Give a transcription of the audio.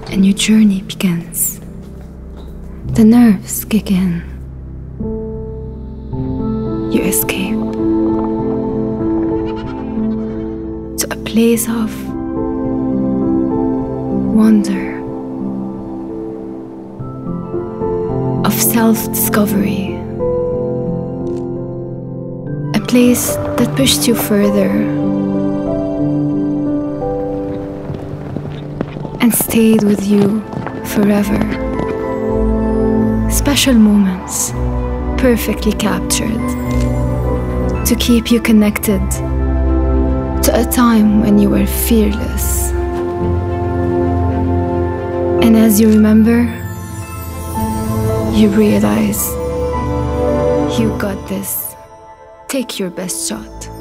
A new journey begins. The nerves kick in. You escape to a place of wonder, of self-discovery, a place that pushed you further and stayed with you forever. Special moments, perfectly captured, to keep you connected to a time when you were fearless. And as you remember, you realize you got this. Take your best shot.